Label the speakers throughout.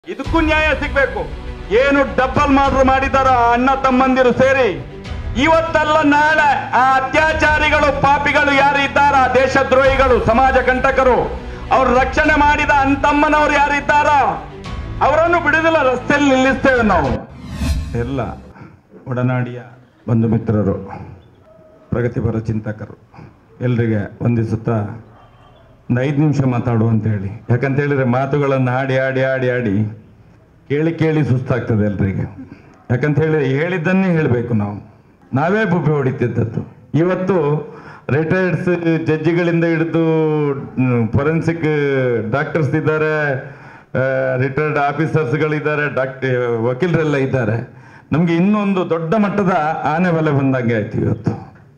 Speaker 1: ಇದಕ್ಕೂ ನ್ಯಾಯ ಸಿಗ್ಬೇಕು. ಏನು ಡಬ್ಬಲ್ ಮರ್ಡರ್ ಮಾಡಿದಾರ ಅಣ್ಣ ತಮ್ಮಂದಿರು ಸೇರಿ, ಇವತ್ತಲ್ಲ ನಾಳೆ ಆ ಅತ್ಯಾಚಾರಿಗಳು ಪಾಪಿಗಳು ಯಾರು ಇದ್ದಾರ, ದೇಶದ್ರೋಹಿಗಳು, ಸಮಾಜ ಕಂಟಕರು, ಅವ್ರ ರಕ್ಷಣೆ ಮಾಡಿದ ಅಣ್ತಮ್ಮನವ್ರು ಯಾರಿದ್ದಾರ ಅವರನ್ನು ಬಿಡುದಿಲ್ಲ, ರಸ್ತೆಯಲ್ಲಿ ನಿಲ್ಲಿಸ್ತೇವೆ ನಾವು. ಎಲ್ಲ ಒಡನಾಡಿಯ ಬಂಧು ಮಿತ್ರರು, ಪ್ರಗತಿಪರ ಚಿಂತಕರು ಎಲ್ರಿಗೆ ವಂದಿಸುತ್ತಾ ಒಂದು 5 ನಿಮಿಷ ಮಾತಾಡು ಅಂತ ಹೇಳಿ. ಯಾಕಂತ ಹೇಳಿದ್ರೆ ಮಾತುಗಳನ್ನು ಆಡಿ ಆಡಿ ಆಡಿ ಆಡಿ ಕೇಳಿ ಕೇಳಿ ಸುಸ್ತಾಗ್ತದೆ ಎಲ್ರಿಗೆ. ಯಾಕಂತ ಹೇಳಿದ್ರೆ ಹೇಳಿದ್ದನ್ನೇ ಹೇಳಬೇಕು, ನಾವೇ ಬುಬ್ಬೆ ಹೊಡಿತಿದ್ದದ್ದು. ಇವತ್ತು ರಿಟೈರ್ಡ್ಸ್ ಜಡ್ಜಿಗಳಿಂದ ಹಿಡಿದು ಫೊರೆನ್ಸಿಕ್ ಡಾಕ್ಟರ್ಸ್ ಇದ್ದಾರೆ, ರಿಟೈರ್ಡ್ ಆಫೀಸರ್ಸ್ಗಳಿದ್ದಾರೆ, ವಕೀಲರೆಲ್ಲ ಇದ್ದಾರೆ. ನಮಗೆ ಇನ್ನೊಂದು ದೊಡ್ಡ ಮಟ್ಟದ ಆನೆ ಬಲೆ ಬಂದಂಗೆ ಆಯ್ತು ಇವತ್ತು.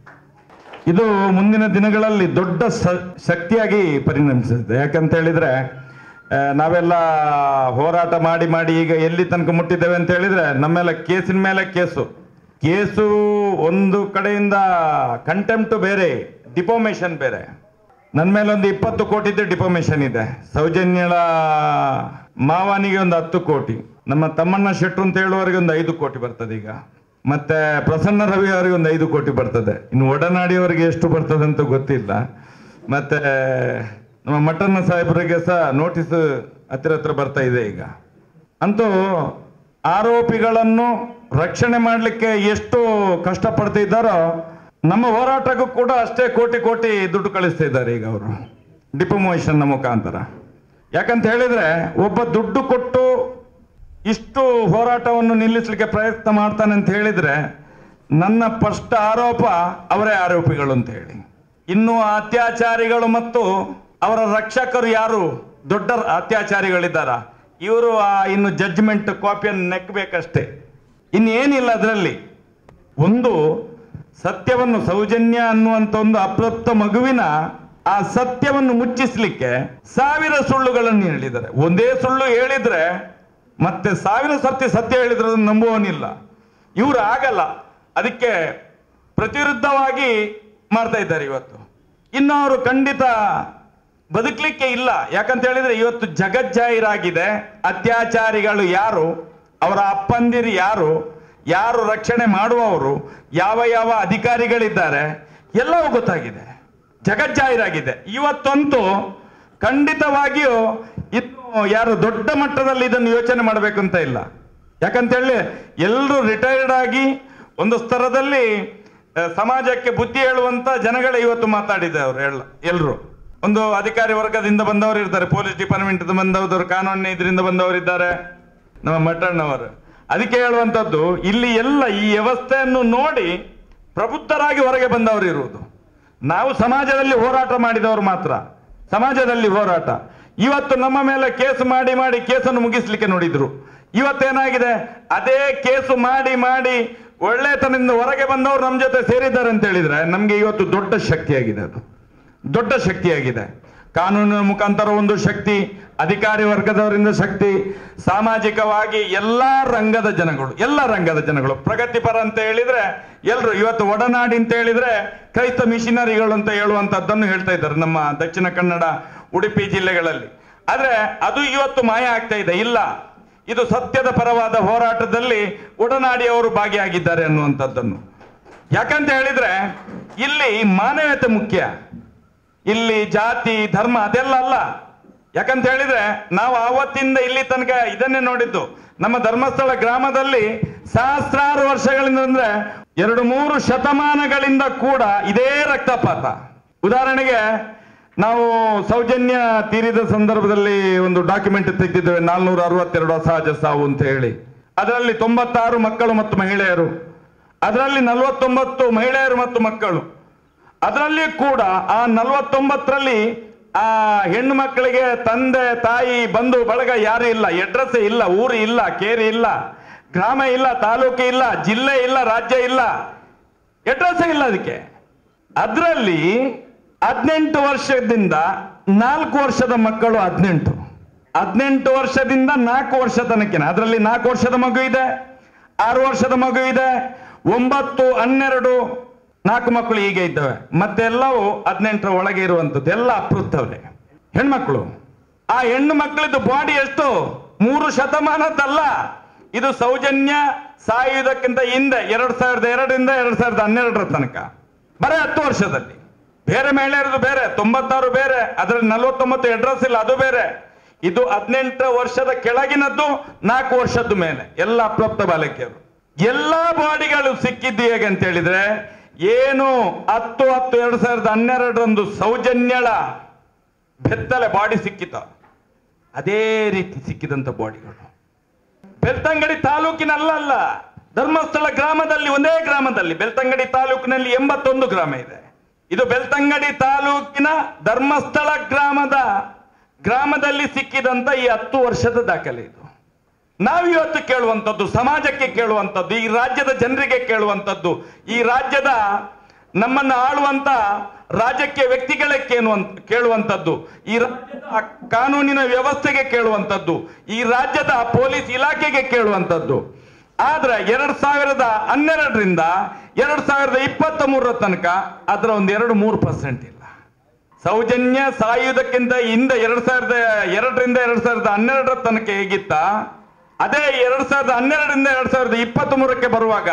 Speaker 1: ಇದು ಮುಂದಿನ ದಿನಗಳಲ್ಲಿ ದೊಡ್ಡ ಶಕ್ತಿಯಾಗಿ ಪರಿಣಮಿಸುತ್ತೆ. ಯಾಕಂತ ಹೇಳಿದ್ರೆ ನಾವೆಲ್ಲ ಹೋರಾಟ ಮಾಡಿ ಮಾಡಿ ಈಗ ಎಲ್ಲಿ ತನಕ ಮುಟ್ಟಿದ್ದೇವೆ ಅಂತ ಹೇಳಿದ್ರೆ ನಮ್ಮೆಲ್ಲ ಕೇಸಿನ ಮೇಲೆ ಕೇಸು ಒಂದು ಕಡೆಯಿಂದ ಕಂಟೆಂಪ್ಟ್ ಬೇರೆ, ಡಿಫಾಮೇಷನ್ ಬೇರೆ. ನನ್ನ ಮೇಲೆ ಒಂದು 20 ಕೋಟಿದ್ದು ಡಿಫಾಮೇಷನ್ ಇದೆ. ಸೌಜನ್ಯಳ ಮಾವನಿಗೆ ಒಂದು 10 ಕೋಟಿ, ನಮ್ಮ ತಮ್ಮಣ್ಣ ಶೆಟ್ರು ಅಂತ ಹೇಳುವವರಿಗೆ ಒಂದು 5 ಕೋಟಿ ಬರ್ತದೆ ಈಗ, ಮತ್ತೆ ಪ್ರಸನ್ನ ರವಿ ಅವರಿಗೆ ಒಂದು 5 ಕೋಟಿ ಬರ್ತದೆ. ಇನ್ನು ಒಡನಾಡಿಯವರಿಗೆ ಎಷ್ಟು ಬರ್ತದೆ ಅಂತ ಗೊತ್ತಿಲ್ಲ. ಮತ್ತೆ ನಮ್ಮ ಮಟ್ಟಣ್ಣ ಸಾಹೇಬರಿಗೆ ಸಹ ನೋಟಿಸ್ ಹತ್ತಿರ ಬರ್ತಾ ಇದೆ ಈಗ. ಅಂತೂ ಆರೋಪಿಗಳನ್ನು ರಕ್ಷಣೆ ಮಾಡಲಿಕ್ಕೆ ಎಷ್ಟು ಕಷ್ಟಪಡ್ತಾ ಇದ್ದಾರೋ ನಮ್ಮ ಹೋರಾಟಕ್ಕೂ ಕೂಡ ಅಷ್ಟೇ ಕೋಟಿ ದುಡ್ಡು ಕಳಿಸ್ತಾ ಇದ್ದಾರೆ ಈಗ ಅವರು ಡಿಫಾಮೇಷನ್ ಮುಖಾಂತರ. ಯಾಕಂತ ಹೇಳಿದ್ರೆ ಒಬ್ಬ ದುಡ್ಡು ಕೊಟ್ಟು ಇಷ್ಟು ಹೋರಾಟವನ್ನು ನಿಲ್ಲಿಸಲಿಕ್ಕೆ ಪ್ರಯತ್ನ ಮಾಡ್ತಾನೆ ಅಂತ ಹೇಳಿದ್ರೆ ನನ್ನ ಫಸ್ಟ್ ಆರೋಪ ಅವರೇ ಆರೋಪಿಗಳು ಅಂತ ಹೇಳಿ. ಇನ್ನು ಅತ್ಯಾಚಾರಿಗಳು ಮತ್ತು ಅವರ ರಕ್ಷಕರು ಯಾರು ದೊಡ್ಡ ಅತ್ಯಾಚಾರಿಗಳಿದ್ದಾರ, ಇವರು ಇನ್ನು ಜಡ್ಜ್ಮೆಂಟ್ ಕಾಪಿಯನ್ನು ನೆಕ್ಕಬೇಕಷ್ಟೇ, ಇನ್ನೇನಿಲ್ಲ. ಅದರಲ್ಲಿ ಒಂದು ಸತ್ಯವನ್ನು, ಸೌಜನ್ಯ ಅನ್ನುವಂಥ ಒಂದು ಅಪ್ರಾಪ್ತ ಮಗುವಿನ ಆ ಸತ್ಯವನ್ನು ಮುಚ್ಚಿಸ್ಲಿಕ್ಕೆ 1000 ಸುಳ್ಳುಗಳನ್ನು ಹೇಳಿದ್ದಾರೆ. ಒಂದೇ ಸುಳ್ಳು ಹೇಳಿದ್ರೆ ಮತ್ತೆ 1000 ಸರ್ತಿ ಸತ್ಯ ಹೇಳಿದ್ರೆ ಅದನ್ನು ನಂಬುವನಿಲ್ಲ. ಇವರು ಆಗಲ್ಲ, ಅದಕ್ಕೆ ಪ್ರತಿವಿರುದ್ಧವಾಗಿ ಮಾಡ್ತಾ ಇದ್ದಾರೆ ಇವತ್ತು. ಇನ್ನು ಅವರು ಖಂಡಿತ ಬದುಕಲಿಕ್ಕೆ ಇಲ್ಲ. ಯಾಕಂತ ಹೇಳಿದ್ರೆ ಇವತ್ತು ಜಗಜ್ಜಾಹೀರಾಗಿದೆ ಅತ್ಯಾಚಾರಿಗಳು ಯಾರು, ಅವರ ಅಪ್ಪಂದಿರು ಯಾರು ರಕ್ಷಣೆ ಮಾಡುವವರು, ಯಾವ ಅಧಿಕಾರಿಗಳಿದ್ದಾರೆ ಎಲ್ಲವೂ ಗೊತ್ತಾಗಿದೆ, ಜಗಜ್ಜಾಹೀರಾಗಿದೆ. ಇವತ್ತಂತೂ ಖಂಡಿತವಾಗಿಯೂ ಇನ್ನು ಯಾರು ದೊಡ್ಡ ಮಟ್ಟದಲ್ಲಿ ಇದನ್ನು ಯೋಚನೆ ಮಾಡಬೇಕಂತ ಇಲ್ಲ. ಯಾಕಂತ ಹೇಳಿ ಎಲ್ಲರೂ ರಿಟೈರ್ಡ್ ಆಗಿ ಒಂದು ಸ್ತರದಲ್ಲಿ ಸಮಾಜಕ್ಕೆ ಬುದ್ಧಿ ಹೇಳುವಂತ ಜನಗಳೇ ಇವತ್ತು ಮಾತಾಡಿದವರು ಎಲ್ಲರೂ. ಒಂದು ಅಧಿಕಾರಿ ವರ್ಗದಿಂದ ಬಂದವರು ಇರ್ತಾರೆ, ಪೊಲೀಸ್ ಡಿಪಾರ್ಟ್ಮೆಂಟ್ ಬಂದವರು, ಕಾನೂನಿನ ಇದರಿಂದ ಬಂದವರು ಇದ್ದಾರೆ, ನಮ್ಮ ಮಠಣ್ಣವರು. ಅದಕ್ಕೆ ಹೇಳುವಂಥದ್ದು ಇಲ್ಲಿ ಎಲ್ಲ ಈ ವ್ಯವಸ್ಥೆಯನ್ನು ನೋಡಿ ಪ್ರಬುದ್ಧರಾಗಿ ಹೊರಗೆ ಬಂದವರು ಇರುವುದು. ನಾವು ಸಮಾಜದಲ್ಲಿ ಹೋರಾಟ ಮಾಡಿದವರು ಮಾತ್ರ, ಸಮಾಜದಲ್ಲಿ ಹೋರಾಟ. ಇವತ್ತು ನಮ್ಮ ಮೇಲೆ ಕೇಸು ಮಾಡಿ ಕೇಸನ್ನು ಮುಗಿಸ್ಲಿಕ್ಕೆ ನೋಡಿದ್ರು. ಇವತ್ತೇನಾಗಿದೆ, ಅದೇ ಕೇಸು ಮಾಡಿ ಒಳ್ಳೆತನದಿಂದ ಹೊರಗೆ ಬಂದವರು ನಮ್ಮ ಜೊತೆ ಸೇರಿದ್ದಾರೆ ಅಂತ ಹೇಳಿದ್ರೆ ನಮ್ಗೆ ಇವತ್ತು ದೊಡ್ಡ ಶಕ್ತಿಯಾಗಿದೆ. ಅದು ದೊಡ್ಡ ಶಕ್ತಿಯಾಗಿದೆ. ಕಾನೂನಿನ ಮುಖಾಂತರ ಒಂದು ಶಕ್ತಿ, ಅಧಿಕಾರಿ ವರ್ಗದವರಿಂದ ಶಕ್ತಿ, ಸಾಮಾಜಿಕವಾಗಿ ಎಲ್ಲಾ ರಂಗದ ಜನಗಳು ಪ್ರಗತಿಪರ ಅಂತ ಹೇಳಿದ್ರೆ ಎಲ್ರು ಇವತ್ತು ಒಡನಾಡಿ ಅಂತ ಹೇಳಿದ್ರೆ ಕ್ರೈಸ್ತ ಮಿಷನರಿಗಳು ಅಂತ ಹೇಳುವಂತದ್ದನ್ನು ಹೇಳ್ತಾ ಇದ್ದಾರೆ ನಮ್ಮ ದಕ್ಷಿಣ ಕನ್ನಡ, ಉಡುಪಿ ಜಿಲ್ಲೆಗಳಲ್ಲಿ. ಆದ್ರೆ ಅದು ಇವತ್ತು ಮಾಯ ಆಗ್ತಾ ಇದೆ. ಇಲ್ಲ, ಇದು ಸತ್ಯದ ಪರವಾದ ಹೋರಾಟದಲ್ಲಿ ಒಡನಾಡಿಯವರು ಭಾಗಿಯಾಗಿದ್ದಾರೆ ಅನ್ನುವಂಥದ್ದನ್ನು. ಯಾಕಂತ ಹೇಳಿದ್ರೆ ಇಲ್ಲಿ ಮಾನವೀಯತೆ ಮುಖ್ಯ, ಇಲ್ಲಿ ಜಾತಿ ಧರ್ಮ ಅದೆಲ್ಲ ಅಲ್ಲ. ಯಾಕಂತ ಹೇಳಿದ್ರೆ ನಾವು ಆವತ್ತಿಂದ ಇಲ್ಲಿ ತನಕ ಇದನ್ನೇ ನೋಡಿದ್ದು. ನಮ್ಮ ಧರ್ಮಸ್ಥಳ ಗ್ರಾಮದಲ್ಲಿ ಸಹಸ್ರಾರು ವರ್ಷಗಳಿಂದ ಅಂದ್ರೆ 2-3 ಶತಮಾನಗಳಿಂದ ಕೂಡ ಇದೇ ರಕ್ತಪಾತ. ಉದಾಹರಣೆಗೆ ನಾವು ಸೌಜನ್ಯ ತೀರಿದ ಸಂದರ್ಭದಲ್ಲಿ ಒಂದು ಡಾಕ್ಯುಮೆಂಟ್ ತೆಗೆದಿದ್ದೇವೆ, 462 ಅಸಹಜ ಸಾವು ಅಂತ ಹೇಳಿ. ಅದರಲ್ಲಿ 96 ಮಕ್ಕಳು ಮತ್ತು ಮಹಿಳೆಯರು, ಅದರಲ್ಲಿ 49 ಮಹಿಳೆಯರು ಮತ್ತು ಮಕ್ಕಳು. ಅದರಲ್ಲಿ ಕೂಡ ಆ 49ರಲ್ಲಿ ಆ ಹೆಣ್ಣು ಮಕ್ಕಳಿಗೆ ತಂದೆ ತಾಯಿ ಬಂಧು ಬಳಗ ಯಾರು ಇಲ್ಲ, ಅಡ್ರೆಸ್ ಇಲ್ಲ, ಊರು ಇಲ್ಲ, ಕೇರಿ ಇಲ್ಲ, ಗ್ರಾಮ ಇಲ್ಲ, ತಾಲೂಕು ಇಲ್ಲ, ಜಿಲ್ಲೆ ಇಲ್ಲ, ರಾಜ್ಯ ಇಲ್ಲ, ಅಡ್ರೆಸ್ ಇಲ್ಲ ಅದಕ್ಕೆ. ಅದರಲ್ಲಿ 18 ವರ್ಷದಿಂದ 4 ವರ್ಷದ ಮಕ್ಕಳು, 18 ವರ್ಷದಿಂದ 4 ವರ್ಷ ತನಕ. ಅದರಲ್ಲಿ 4 ವರ್ಷದ ಮಗು ಇದೆ, 6 ವರ್ಷದ ಮಗು ಇದೆ, 9, 12, 4 ಮಕ್ಕಳು ಹೀಗೆ ಇದ್ದಾವೆ. ಮತ್ತೆಲ್ಲವೂ 18ರ ಒಳಗೆ ಇರುವಂಥದ್ದು ಎಲ್ಲ ಅಪ್ರೂವ್ತವ್ರೆ ಹೆಣ್ಮಕ್ಳು. ಆ ಹೆಣ್ಣು ಮಕ್ಕಳದ್ದು ಬಾಡಿ ಎಷ್ಟು 3 ಶತಮಾನದ್ದಲ್ಲ, ಇದು ಸೌಜನ್ಯ ಸಾಯುವುದಕ್ಕಿಂತ ಹಿಂದೆ 2002ರಿಂದ 2012 ತನಕ ಬರೀ 10 ವರ್ಷದಲ್ಲಿ. ಬೇರೆ ಮಹಿಳೆಯರದು ಬೇರೆ, 96 ಬೇರೆ, ಅದರಲ್ಲಿ 49 ಅಡ್ರೆಸ್ ಇಲ್ಲ, ಅದು ಬೇರೆ. ಇದು 18 ವರ್ಷದ ಕೆಳಗಿನದ್ದು, 4 ವರ್ಷದ ಮೇಲೆ ಎಲ್ಲ ಅಪ್ರಾಪ್ತ ಬಾಲಕಿಯರು. ಎಲ್ಲಾ ಬಾಡಿಗಳು ಸಿಕ್ಕಿದ್ದು ಹೇಗೆ ಅಂತ ಹೇಳಿದ್ರೆ, ಏನು 10/10/2012 ಸೌಜನ್ಯಳ ಬೆತ್ತಲೆ ಬಾಡಿ ಸಿಕ್ಕಿತ, ಅದೇ ರೀತಿ ಸಿಕ್ಕಿದಂತ ಬಾಡಿಗಳು ಬೆಳ್ತಂಗಡಿ ತಾಲೂಕಿನಲ್ಲ, ಧರ್ಮಸ್ಥಳ ಗ್ರಾಮದಲ್ಲಿ, ಒಂದೇ ಗ್ರಾಮದಲ್ಲಿ, ಬೆಳ್ತಂಗಡಿ ತಾಲೂಕಿನಲ್ಲಿ 81 ಗ್ರಾಮ ಇದೆ. ಇದು ಬೆಳ್ತಂಗಡಿ ತಾಲೂಕಿನ ಧರ್ಮಸ್ಥಳ ಗ್ರಾಮದಲ್ಲಿ ಸಿಕ್ಕಿದಂತ ಈ 10 ವರ್ಷದ ದಾಖಲೆ ಇದು. ನಾವಿವತ್ತು ಕೇಳುವಂಥದ್ದು, ಸಮಾಜಕ್ಕೆ ಕೇಳುವಂಥದ್ದು, ಈ ರಾಜ್ಯದ ಜನರಿಗೆ ಕೇಳುವಂಥದ್ದು, ಈ ರಾಜ್ಯದ ನಮ್ಮನ್ನು ಆಳುವಂತ ರಾಜ್ಯಕ್ಕೆ ವ್ಯಕ್ತಿಗಳಕ್ಕೆ ಕೇಳುವಂಥದ್ದು, ಈ ರಾಜ್ಯದ ಕಾನೂನಿನ ವ್ಯವಸ್ಥೆಗೆ ಕೇಳುವಂಥದ್ದು, ಈ ರಾಜ್ಯದ ಪೊಲೀಸ್ ಇಲಾಖೆಗೆ ಕೇಳುವಂಥದ್ದು. ಆದ್ರೆ 2012ರಿಂದ 2023 ತನಕ ಅದರ ಒಂದು 2-3% ಇಲ್ಲ. ಸೌಜನ್ಯ ಸಾಯುವುದಕ್ಕಿಂತ ಹಿಂದೆ 2002ರಿಂದ 2012 ತನಕ ಹೇಗಿತ್ತ, ಅದೇ 2012ರಿಂದ 2023 ಬರುವಾಗ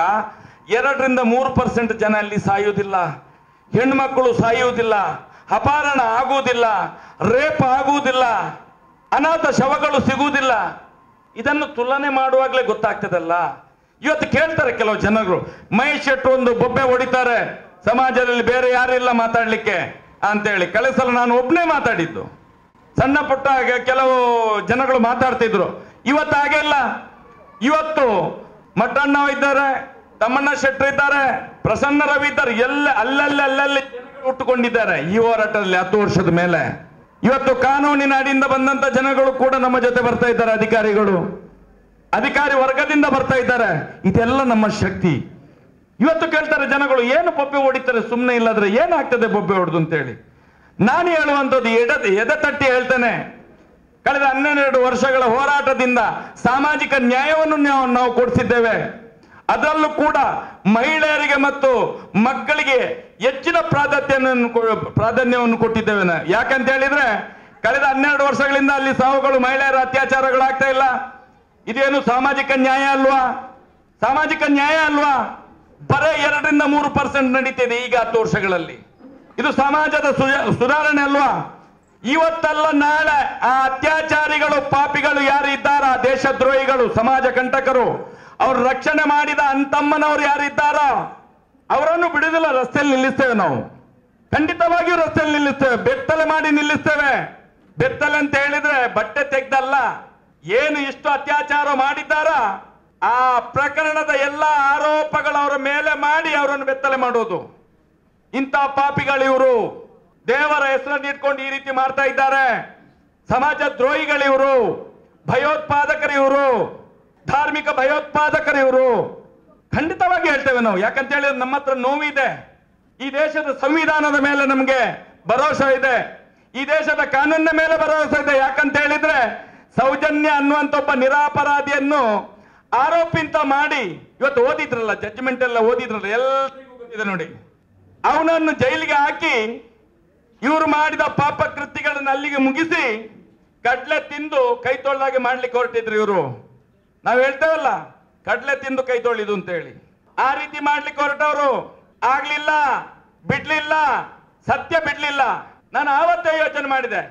Speaker 1: 2-3% ಜನ ಅಲ್ಲಿ ಸಾಯುವುದಿಲ್ಲ, ಹೆಣ್ಮಕ್ಕಳು ಸಾಯುವುದಿಲ್ಲ, ಅಪಹರಣ ಆಗುವುದಿಲ್ಲ, ರೇಪ್ ಆಗುವುದಿಲ್ಲ, ಅನಾಥ ಶವಗಳು ಸಿಗುವುದಿಲ್ಲ. ಇದನ್ನು ತುಲನೆ ಮಾಡುವಾಗಲೇ ಗೊತ್ತಾಗ್ತದಲ್ಲ. ಇವತ್ತು ಕೇಳ್ತಾರೆ ಕೆಲವು ಜನರು, ಮಹೇಶ್ ಶೆಟ್ರು ಒಂದು ಬೊಬ್ಬೆ ಹೊಡಿತಾರೆ, ಸಮಾಜದಲ್ಲಿ ಬೇರೆ ಯಾರಿಲ್ಲ ಮಾತಾಡ್ಲಿಕ್ಕೆ ಅಂತೇಳಿ. ಕಳೆದ ಸಲ ನಾನು ಒಬ್ಬನೇ ಮಾತಾಡಿದ್ದು, ಸಣ್ಣ ಪುಟ್ಟ ಕೆಲವು ಜನಗಳು ಮಾತಾಡ್ತಿದ್ರು. ಇವತ್ತು ಹಾಗೆ ಇಲ್ಲ. ಇವತ್ತು ಮಟ್ಟಣ್ಣ ಇದ್ದಾರೆ, ತಮ್ಮಣ್ಣ ಶೆಟ್ರು ಇದ್ದಾರೆ, ಪ್ರಸನ್ನ ರವಿ ಇದ್ದಾರೆ, ಅಲ್ಲಲ್ಲಿ ಹುಟ್ಟುಕೊಂಡಿದ್ದಾರೆ ಈ ಹೋರಾಟದಲ್ಲಿ 10 ವರ್ಷದ ಮೇಲೆ. ಇವತ್ತು ಕಾನೂನಿನ ಅಡಿಯಿಂದ ಬಂದಂತ ಜನಗಳು ಕೂಡ ನಮ್ಮ ಜೊತೆ ಬರ್ತಾ ಇದ್ದಾರೆ, ಅಧಿಕಾರಿ ವರ್ಗದಿಂದ ಬರ್ತಾ ಇದ್ದಾರೆ. ಇದೆಲ್ಲ ನಮ್ಮ ಶಕ್ತಿ. ಇವತ್ತು ಕೇಳ್ತಾರೆ ಜನಗಳು, ಏನು ಬೊಬ್ಬೆ ಹೊಡಿತಾರೆ ಸುಮ್ಮನೆ, ಇಲ್ಲದ್ರೆ ಏನಾಗ್ತದೆ ಬೊಬ್ಬೆ ಹೊಡೆದು ಅಂತೇಳಿ. ನಾನು ಹೇಳುವಂಥದ್ದು ಎದೆ ತಟ್ಟಿ ಹೇಳ್ತೇನೆ, ಕಳೆದ 12 ವರ್ಷಗಳ ಹೋರಾಟದಿಂದ ಸಾಮಾಜಿಕ ನ್ಯಾಯವನ್ನು ನಾವು ಕೊಡಿಸಿದ್ದೇವೆ. ಅದರಲ್ಲೂ ಕೂಡ ಮಹಿಳೆಯರಿಗೆ ಮತ್ತು ಮಕ್ಕಳಿಗೆ ಹೆಚ್ಚಿನ ಪ್ರಾಧಾನ್ಯವನ್ನು ಕೊಟ್ಟಿದ್ದೇವೆ. ಯಾಕಂತ ಹೇಳಿದ್ರೆ ಕಳೆದ 12 ವರ್ಷಗಳಿಂದ ಅಲ್ಲಿ ಸಾವುಗಳು, ಮಹಿಳೆಯರ ಅತ್ಯಾಚಾರಗಳಾಗ್ತಾ ಇಲ್ಲ. ಇದೇನು ಸಾಮಾಜಿಕ ನ್ಯಾಯ ಅಲ್ವಾ? ಬರೇ 2-3% ನಡೀತಿದೆ ಈಗ 10 ವರ್ಷಗಳಲ್ಲಿ. ಇದು ಸಮಾಜದ ಸುಧಾರಣೆ ಅಲ್ವಾ? ಇವತ್ತಲ್ಲ ನಾಳೆ ಆ ಅತ್ಯಾಚಾರಿಗಳು, ಪಾಪಿಗಳು ಯಾರು ಇದ್ದಾರ, ದೇಶದ್ರೋಹಿಗಳು, ಸಮಾಜ ಕಂಟಕರು, ಅವ್ರ ರಕ್ಷಣೆ ಮಾಡಿದ ಅಂತಮ್ಮನವ್ರು ಯಾರಿದ್ದಾರೋ ಅವರನ್ನು ಬಿಡುದಿಲ್ಲ. ರಸ್ತೆಯಲ್ಲಿ ನಿಲ್ಲಿಸ್ತೇವೆ ನಾವು, ಖಂಡಿತವಾಗಿಯೂ ರಸ್ತೆಯಲ್ಲಿ ನಿಲ್ಲಿಸ್ತೇವೆ, ಬೆತ್ತಲೆ ಮಾಡಿ ನಿಲ್ಲಿಸ್ತೇವೆ. ಬೆತ್ತಲೆ ಅಂತ ಹೇಳಿದ್ರೆ ಬಟ್ಟೆ ತೆಗ್ದಲ್ಲ, ಏನು ಇಷ್ಟು ಅತ್ಯಾಚಾರ ಮಾಡಿದ್ದಾರ ಆ ಪ್ರಕರಣದ ಎಲ್ಲ ಆರೋಪಗಳು ಅವರ ಮೇಲೆ ಮಾಡಿ ಅವರನ್ನು ಬೆತ್ತಲೆ ಮಾಡೋದು. ಇಂಥ ಪಾಪಿಗಳಿವರು, ದೇವರ ಹೆಸರನ್ನು ಇಟ್ಕೊಂಡು ಈ ರೀತಿ ಮಾಡ್ತಾ ಇದ್ದಾರೆ. ಸಮಾಜ ದ್ರೋಹಿಗಳಿವರು, ಭಯೋತ್ಪಾದಕರಿವರು, ಧಾರ್ಮಿಕ ಭಯೋತ್ಪಾದಕರಿವರು. ಖಂಡಿತವಾಗಿ ಹೇಳ್ತೇವೆ ನಾವು. ಯಾಕಂತ ಹೇಳಿದ್ರೆ ನಮ್ಮ ಹತ್ರ ನೋವಿದೆ. ಈ ದೇಶದ ಸಂವಿಧಾನದ ಮೇಲೆ ನಮಗೆ ಭರವಸೆ ಇದೆ, ಈ ದೇಶದ ಕಾನೂನಿನ ಮೇಲೆ ಭರವಸೆ ಇದೆ. ಯಾಕಂತ ಹೇಳಿದ್ರೆ ಸೌಜನ್ಯ ಅನ್ನುವಂತ ಒಬ್ಬ ನಿರಾಪರಾಧಿಯನ್ನು ಆರೋಪಿ ಅಂತ ಮಾಡಿ ಇವತ್ತು ಓದಿದ್ರಲ್ಲ, ಜಡ್ಜ್ಮೆಂಟ್ ಎಲ್ಲ ಓದಿದ್ರಲ್ಲ, ಎಲ್ಲರಿಗೂ ಗೊತ್ತಿದೆ ನೋಡಿ. ಅವನನ್ನು ಜೈಲಿಗೆ ಹಾಕಿ ಇವರು ಮಾಡಿದ ಪಾಪ ಕೃತ್ಯಗಳನ್ನು ಅಲ್ಲಿಗೆ ಮುಗಿಸಿ ಕಡ್ಲೆ ತಿಂದು ಕೈ ತೊಳ್ದಾಗೆ ಮಾಡ್ಲಿಕ್ಕೆ ಹೊರಟಿದ್ರು ಇವರು. ನಾವು ಹೇಳ್ತೇವಲ್ಲ, ಕಡ್ಲೆ ತಿಂದು ಕೈ ತೊಳಿದು ಅಂತ ಹೇಳಿ, ಆ ರೀತಿ ಮಾಡ್ಲಿಕ್ಕೆ ಹೊರಟವರು. ಆಗ್ಲಿಲ್ಲ, ಬಿಡ್ಲಿಲ್ಲ, ಸತ್ಯ ಬಿಡ್ಲಿಲ್ಲ. ನಾನು ಆವತ್ತೇ ಯೋಚನೆ ಮಾಡಿದೆ,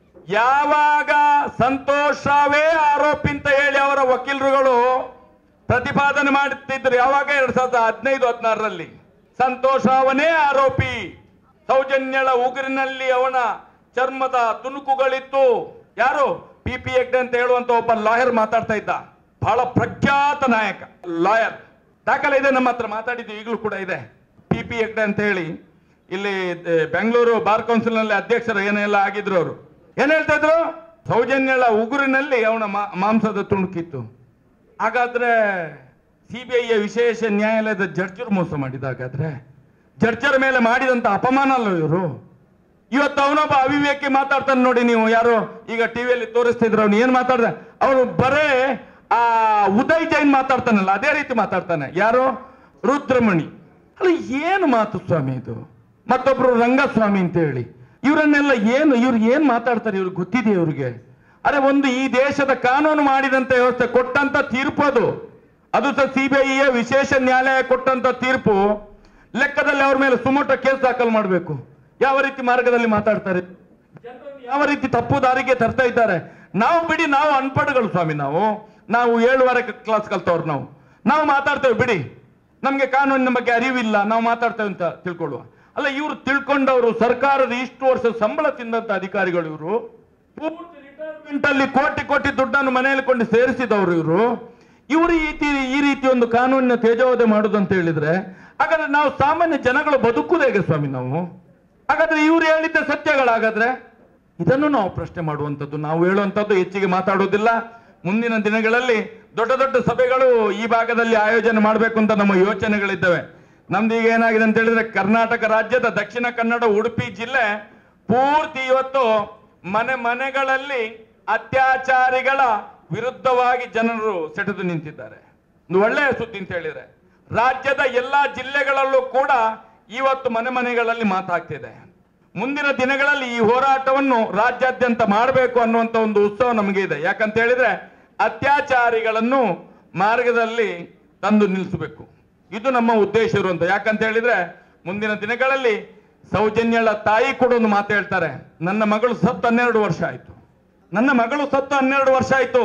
Speaker 1: ಯಾವಾಗ ಸಂತೋಷ್ ರಾವೇ ಆರೋಪಿ ಅಂತ ಹೇಳಿ ಅವರ ವಕೀಲರುಗಳು ಪ್ರತಿಪಾದನೆ ಮಾಡುತ್ತಿದ್ರು, ಯಾವಾಗ 2015-16ರಲ್ಲಿ ಸಂತೋಷ್ ರಾವನೇ ಆರೋಪಿ, ಸೌಜನ್ಯಳ ಉಗುರಿನಲ್ಲಿ ಅವನ ಚರ್ಮದ ತುಣುಕುಗಳಿತ್ತು. ಯಾರು? PP ಹೆಗ್ಡೆ ಅಂತ ಹೇಳುವಂತ ಒಬ್ಬ ಲಾಯರ್ ಮಾತಾಡ್ತಾ ಇದ್ದ, ಬಹಳ ಪ್ರಖ್ಯಾತ ನಾಯಕ ಲಾಯರ್. ದಾಖಲೆ ಇದೆ ನಮ್ಮ ಹತ್ರ, ಮಾತಾಡಿದ್ದು ಈಗಲೂ ಕೂಡ ಇದೆ. PP ಹೆಗ್ಡೆ ಅಂತ ಹೇಳಿ ಇಲ್ಲಿ ಬೆಂಗಳೂರು ಬಾರ್ ಕೌನ್ಸಿಲ್ ನಲ್ಲಿ ಅಧ್ಯಕ್ಷರು ಏನೆಲ್ಲ ಆಗಿದ್ರು. ಅವರು ಏನ್ ಹೇಳ್ತಾ ಇದ್ರು? ಸೌಜನ್ಯಳ ಉಗುರಿನಲ್ಲಿ ಅವನ ಮಾಂಸದ ತುಣುಕಿತ್ತು. ಹಾಗಾದ್ರೆ CBI ವಿಶೇಷ ನ್ಯಾಯಾಲಯದ ಜಡ್ಜರು ಮೋಸ ಮಾಡಿದ? ಹಾಗಾದ್ರೆ ಜಡ್ಜರ ಮೇಲೆ ಮಾಡಿದಂತ ಅಪಮಾನ ಅಲ್ಲ ಇವರು. ಇವತ್ತು ಅವನೊಬ್ಬ ಅವಿವೇಕಿ ಮಾತಾಡ್ತಾನೆ ನೋಡಿ. ನೀವು ಯಾರು ಈಗ ಟಿವಿಯಲ್ಲಿ ತೋರಿಸ್ತಿದ್ರು, ಅವನು ಏನ್ ಮಾತಾಡ್ದ? ಅವನು ಬರೇ ಆ ಉದಯ್ ಜೈನ್ ಮಾತಾಡ್ತಾನಲ್ಲ ಅದೇ ರೀತಿ ಮಾತಾಡ್ತಾನೆ. ಯಾರು? ರುದ್ರಮಣಿ. ಅಲ್ಲ, ಏನು ಮಾತು ಸ್ವಾಮಿ ಇದು? ಮತ್ತೊಬ್ರು ರಂಗಸ್ವಾಮಿ ಅಂತ ಹೇಳಿ, ಇವರನ್ನೆಲ್ಲ ಇವ್ರು ಏನ್ ಮಾತಾಡ್ತಾರೆ? ಇವ್ರಿಗೆ ಗೊತ್ತಿದೆ ಇವ್ರಿಗೆ. ಅರೆ ಒಂದು ಈ ದೇಶದ ಕಾನೂನು ಮಾಡಿದಂತ ವ್ಯವಸ್ಥೆ ಕೊಟ್ಟಂತ ತೀರ್ಪು ಅದು ಸಹ ಸಿಬಿಐಯ ವಿಶೇಷ ನ್ಯಾಯಾಲಯ ಕೊಟ್ಟಂತ ತೀರ್ಪು ಲೆಕ್ಕದಲ್ಲಿ ಅವ್ರ ಮೇಲೆ ಸುಮೋಟ ಕೇಸ್ ದಾಖಲು ಮಾಡಬೇಕು. ಯಾವ ರೀತಿ ಮಾರ್ಗದಲ್ಲಿ ಮಾತಾಡ್ತಾರೆ, ಯಾವ ರೀತಿ ತಪ್ಪು ದಾರಿಗೆ ತರ್ತಾ ಇದ್ದಾರೆ. ನಾವು ಬಿಡಿ, ನಾವು ಅನ್ಪಡ್ಗಳು ಸ್ವಾಮಿ, ನಾವು 7ನೇ ಕ್ಲಾಸ್ ಕಲ್ತವ್ರು, ನಾವು ಮಾತಾಡ್ತೇವೆ ಬಿಡಿ, ನಮ್ಗೆ ಕಾನೂನಿನ ಬಗ್ಗೆ ಅರಿವಿಲ್ಲ, ನಾವು ಮಾತಾಡ್ತೇವೆ ಅಂತ ತಿಳ್ಕೊಳ್ಳುವ. ಅಲ್ಲ, ಇವರು ತಿಳ್ಕೊಂಡವರು ಸರ್ಕಾರದ ಇಷ್ಟು ವರ್ಷ ಸಂಬಳ ತಿಂದಂತ ಅಧಿಕಾರಿಗಳು, ಇವರು ಪೂರ್ತಿ ರಿಟೈರ್ಮೆಂಟ್ ಅಲ್ಲಿ ಕೋಟಿ ಕೋಟಿ ದುಡ್ಡನ್ನು ಮನೆಯಲ್ಲಿ ಕೊಂಡು ಸೇರಿಸಿದವರು ಇವರು ಈ ರೀತಿ ಒಂದು ಕಾನೂನಿನ ತೇಜೋವಧೆ ಮಾಡುದು ಅಂತ ಹೇಳಿದ್ರೆ ಹಾಗಾದ್ರೆ ನಾವು ಸಾಮಾನ್ಯ ಜನಗಳು ಬದುಕುವುದು ಹೇಗೆ ಸ್ವಾಮಿ? ಹಾಗಾದ್ರೆ ಇವ್ರು ಹೇಳಿದ್ದ ಸತ್ಯಗಳಾಗಾದ್ರೆ ಇದನ್ನು ನಾವು ಪ್ರಶ್ನೆ ಮಾಡುವಂಥದ್ದು, ನಾವು ಹೇಳುವಂಥದ್ದು ಹೆಚ್ಚಿಗೆ ಮಾತಾಡೋದಿಲ್ಲ. ಮುಂದಿನ ದಿನಗಳಲ್ಲಿ ದೊಡ್ಡ ದೊಡ್ಡ ಸಭೆಗಳು ಈ ಭಾಗದಲ್ಲಿ ಆಯೋಜನೆ ಮಾಡಬೇಕು ಅಂತ ನಮ್ಮ ಯೋಚನೆಗಳಿದ್ದಾವೆ. ನಮ್ದು ಈಗ ಏನಾಗಿದೆ ಅಂತ ಹೇಳಿದ್ರೆ, ಕರ್ನಾಟಕ ರಾಜ್ಯದ ದಕ್ಷಿಣ ಕನ್ನಡ ಉಡುಪಿ ಜಿಲ್ಲೆ ಪೂರ್ತಿ ಇವತ್ತು ಮನೆಗಳಲ್ಲಿ ಅತ್ಯಾಚಾರಿಗಳ ವಿರುದ್ಧವಾಗಿ ಜನರು ಸೆಟೆದು ನಿಂತಿದ್ದಾರೆ. ಒಂದು ಒಳ್ಳೆಯ ಸುದ್ದಿ ಅಂತ ಹೇಳಿದ್ರೆ, ರಾಜ್ಯದ ಎಲ್ಲಾ ಜಿಲ್ಲೆಗಳಲ್ಲೂ ಕೂಡ ಇವತ್ತು ಮನೆಗಳಲ್ಲಿ ಮಾತಾಗ್ತಿದೆ. ಮುಂದಿನ ದಿನಗಳಲ್ಲಿ ಈ ಹೋರಾಟವನ್ನು ರಾಜ್ಯಾದ್ಯಂತ ಮಾಡಬೇಕು ಅನ್ನುವಂತ ಒಂದು ಉತ್ಸವ ನಮಗೆ ಇದೆ. ಯಾಕಂತ ಹೇಳಿದ್ರೆ ಅತ್ಯಾಚಾರಿಗಳನ್ನು ಮಾರ್ಗದಲ್ಲಿ ತಂದು ನಿಲ್ಲಿಸಬೇಕು, ಇದು ನಮ್ಮ ಉದ್ದೇಶ ಇರುವಂತ. ಯಾಕಂತ ಹೇಳಿದ್ರೆ ಮುಂದಿನ ದಿನಗಳಲ್ಲಿ ಸೌಜನ್ಯಳ ತಾಯಿ ಕೂಡ ಒಂದು ಮಾತು ಹೇಳ್ತಾರೆ, ನನ್ನ ಮಗಳು ಸತ್ತು 12 ವರ್ಷ ಆಯ್ತು, ನನ್ನ ಮಗಳು ಸತ್ತು 12 ವರ್ಷ ಆಯ್ತು.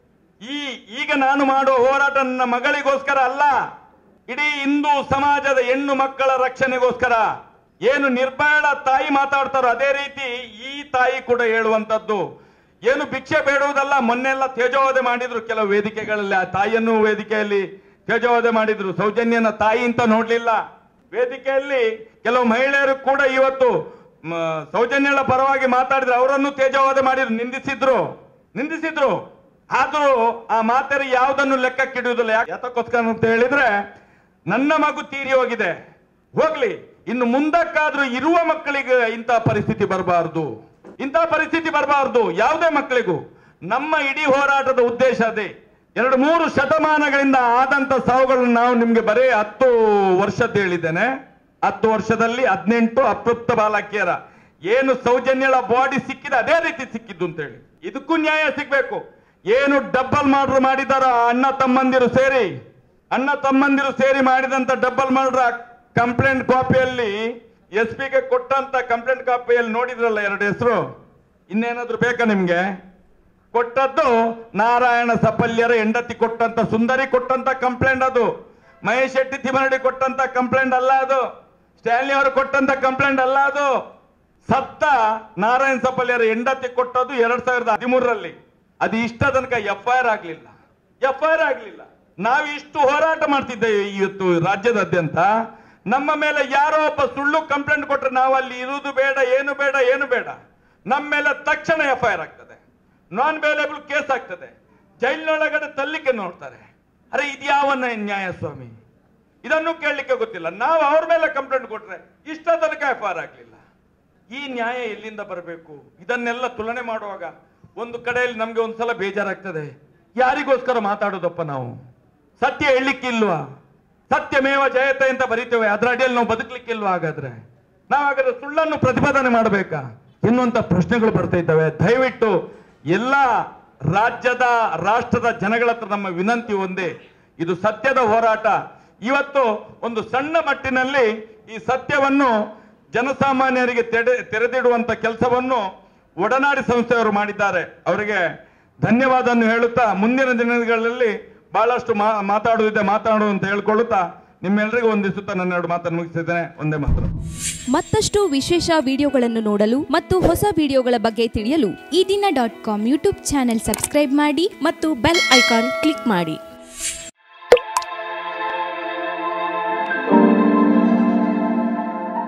Speaker 1: ಈಗ ನಾನು ಮಾಡುವ ಹೋರಾಟ ನನ್ನ ಮಗಳಿಗೋಸ್ಕರ ಅಲ್ಲ, ಇಡೀ ಹಿಂದೂ ಸಮಾಜದ ಹೆಣ್ಣು ಮಕ್ಕಳ ರಕ್ಷಣೆಗೋಸ್ಕರ. ಏನು ನಿರ್ಭಯಳ ತಾಯಿ ಮಾತಾಡ್ತಾರೋ ಅದೇ ರೀತಿ ಈ ತಾಯಿ ಕೂಡ ಹೇಳುವಂತದ್ದು. ಏನು ಭಿಕ್ಷೆ ಬೇಡುವುದಲ್ಲ, ಮೊನ್ನೆಲ್ಲ ತೇಜೋವಧೆ ಮಾಡಿದ್ರು ಕೆಲವು ವೇದಿಕೆಗಳಲ್ಲಿ, ಆ ತಾಯಿಯನ್ನು ವೇದಿಕೆಯಲ್ಲಿ ತೇಜೋವಧೆ ಮಾಡಿದ್ರು. ಸೌಜನ್ಯನ ತಾಯಿ ಅಂತ ನೋಡ್ಲಿಲ್ಲ. ವೇದಿಕೆಯಲ್ಲಿ ಕೆಲವು ಮಹಿಳೆಯರು ಕೂಡ ಇವತ್ತು ಸೌಜನ್ಯಳ ಪರವಾಗಿ ಮಾತಾಡಿದ್ರು, ಅವರನ್ನು ತೇಜೋವಧೆ ಮಾಡಿದ್ರು, ನಿಂದಿಸಿದ್ರು. ಆದ್ರೂ ಆ ಮಾತರಿ ಯಾವುದನ್ನು ಲೆಕ್ಕಕ್ಕಿಡುವುದಿಲ್ಲ. ಯಾತಕ್ಕೋಸ್ಕರ ಅಂತ ಹೇಳಿದ್ರೆ, ನನ್ನ ಮಗು ತೀರಿ ಹೋಗಿದೆ, ಹೋಗ್ಲಿ, ಇನ್ನು ಮುಂದಕ್ಕಾದ್ರೂ ಇರುವ ಮಕ್ಕಳಿಗೆ ಇಂತಹ ಪರಿಸ್ಥಿತಿ ಬರಬಾರದು, ಯಾವುದೇ ಮಕ್ಕಳಿಗೂ. ನಮ್ಮ ಇಡೀ ಹೋರಾಟದ ಉದ್ದೇಶ ಅದೇ. 2-3 ಶತಮಾನಗಳಿಂದ ಆದಂತ ಸಾವುಗಳನ್ನು ನಾವು ನಿಮ್ಗೆ ಬರೀ 10 ವರ್ಷದ ಹೇಳಿದ್ದೇನೆ. 10 ವರ್ಷದಲ್ಲಿ 18 ಅತೃಪ್ತ ಬಾಲಕಿಯರ ಏನು ಸೌಜನ್ಯಳ ಬಾಡಿ ಸಿಕ್ಕಿದೆ ಅದೇ ರೀತಿ ಸಿಕ್ಕಿದ್ದು ಅಂತ ಹೇಳಿ, ಇದಕ್ಕೂ ನ್ಯಾಯ ಸಿಗ್ಬೇಕು. ಏನು ಡಬಲ್ ಮರ್ಡರ್ ಮಾಡಿದಾರ ಅಣ್ಣ ತಮ್ಮಂದಿರು ಸೇರಿ ಮಾಡಿದಂತ ಡಬಲ್ ಮರ್ಡರ್ ಕಂಪ್ಲೇಂಟ್ ಕಾಪಿಯಲ್ಲಿ SP ಗೆ ಕೊಟ್ಟಂತ ಕಂಪ್ಲೇಂಟ್ ಕಾಪಿಯಲ್ಲಿ ನೋಡಿದ್ರಲ್ಲ 2 ಹೆಸರು, ಇನ್ನೇನಾದ್ರೂ ಬೇಕಾ ನಿಮ್ಗೆ? ಕೊಟ್ಟದ್ದು ನಾರಾಯಣ ಸಪಲ್ಯರ ಹೆಂಡತಿ ಕೊಟ್ಟಂತ, ಸುಂದರಿ ಕೊಟ್ಟಂತ ಕಂಪ್ಲೇಂಟ್ ಅದು. ಮಹೇಶ್ ಶೆಟ್ಟಿ ತಿಮರಡಿ ಕೊಟ್ಟಂತ ಕಂಪ್ಲೇಂಟ್ ಅಲ್ಲ ಅದು. ಸ್ಟ್ಯಾನ್ಲಿ ಅವರು ಕೊಟ್ಟಂತ ಕಂಪ್ಲೇಂಟ್ ಅಲ್ಲ ಅದು. ಸತ್ತ ನಾರಾಯಣ ಸಪಲ್ಯರ ಹೆಂಡತಿ ಕೊಟ್ಟದ್ದು 2013ರಲ್ಲಿ. ಅದು ಇಷ್ಟ ತನಕ FIR ಆಗ್ಲಿಲ್ಲ. ನಾವು ಇಷ್ಟು ಹೋರಾಟ ಮಾಡ್ತಿದ್ದೇವೆ ಇವತ್ತು ರಾಜ್ಯದಾದ್ಯಂತ. ನಮ್ಮ ಮೇಲೆ ಯಾರೋ ಒಬ್ಬ ಸುಳ್ಳು ಕಂಪ್ಲೇಂಟ್ ಕೊಟ್ರೆ ನಾವು ಅಲ್ಲಿ ಇರುವುದು ಬೇಡ, ಏನು ಬೇಡ. ನಮ್ಮ ಮೇಲೆ ತಕ್ಷಣ FIR ಆಗ್ತದೆ, ನಾನ್ ಬೇಲೇಬಲ್ ಕೇಸ್ ಆಗ್ತದೆ, ಜೈಲಿನೊಳಗಡೆ ತಳ್ಳಿಕೆ ನೋಡ್ತಾರೆ. ಅರೆ ಇದು ಯಾವ ನ್ಯಾಯ ಸ್ವಾಮಿ? ಇದನ್ನು ಕೇಳಲಿಕ್ಕೆ ಗೊತ್ತಿಲ್ಲ. ನಾವು ಅವ್ರ ಮೇಲೆ ಕಂಪ್ಲೇಂಟ್ ಕೊಟ್ರೆ ಇಷ್ಟ ತನಕ FIR ಆಗ್ಲಿಲ್ಲ. ಈ ನ್ಯಾಯ ಎಲ್ಲಿಂದ ಬರಬೇಕು? ಇದನ್ನೆಲ್ಲ ತುಲನೆ ಮಾಡುವಾಗ ಒಂದು ಕಡೆಯಲ್ಲಿ ನಮ್ಗೆ ಒಂದ್ಸಲ ಬೇಜಾರಾಗ್ತದೆ, ಯಾರಿಗೋಸ್ಕರ ಮಾತಾಡೋದಪ್ಪ ನಾವು? ಸತ್ಯ ಹೇಳಲಿಕ್ಕಿಲ್ವಾ? ಸತ್ಯಮೇವ ಜಯತೆ ಅಂತ ಬರೀತೇವೆ, ಅದರ ಅಡಿಯಲ್ಲಿ ನಾವು ಬದುಕಲಿಕ್ಕಿಲ್ವಾ? ಹಾಗಾದ್ರೆ ಸುಳ್ಳನ್ನು ಪ್ರತಿಪಾದನೆ ಮಾಡಬೇಕಾ ಎನ್ನುವಂತ ಪ್ರಶ್ನೆಗಳು ಬರ್ತಾ ಇದ್ದಾವೆ. ದಯವಿಟ್ಟು ಎಲ್ಲ ರಾಷ್ಟ್ರದ ಜನಗಳ ಹತ್ರ ನಮ್ಮ ವಿನಂತಿ ಒಂದೇ, ಇದು ಸತ್ಯದ ಹೋರಾಟ. ಇವತ್ತು ಒಂದು ಸಣ್ಣ ಮಟ್ಟಿನಲ್ಲಿ ಈ ಸತ್ಯವನ್ನು ಜನಸಾಮಾನ್ಯರಿಗೆ ತೆರೆದಿಡುವಂತ ಕೆಲಸವನ್ನು ಒಡನಾಡಿ ಸಂಸ್ಥೆಯವರು ಮಾಡಿದ್ದಾರೆ. ಅವರಿಗೆ ಧನ್ಯವಾದವನ್ನು ಹೇಳುತ್ತಾ, ಮುಂದಿನ ದಿನಗಳಲ್ಲಿ ಬಹಳಷ್ಟು ಮಾತಾಡುವ ಅಂತ ಹೇಳ್ಕೊಳ್ಳುತ್ತಾ ನಿಮ್ಮೆಲ್ಲರಿಗೂ ವಂದಿಸುತ್ತಾ ನನ್ನ 2 ಮಾತನ್ನು ಮುಗಿಸಿದ್ದೇನೆ. ಒಂದೇ ಮಾತ್ರ.
Speaker 2: ಮತ್ತಷ್ಟು ವಿಶೇಷ ವಿಡಿಯೋಗಳನ್ನು ನೋಡಲು ಮತ್ತು ಹೊಸ ವಿಡಿಯೋಗಳ ಬಗ್ಗೆ ತಿಳಿಯಲು ಈ ದಿನ .com ಯೂಟ್ಯೂಬ್ ಚಾನೆಲ್ ಸಬ್ಸ್ಕ್ರೈಬ್ ಮಾಡಿ ಮತ್ತು ಬೆಲ್ ಐಕಾನ್ ಕ್ಲಿಕ್ ಮಾಡಿ.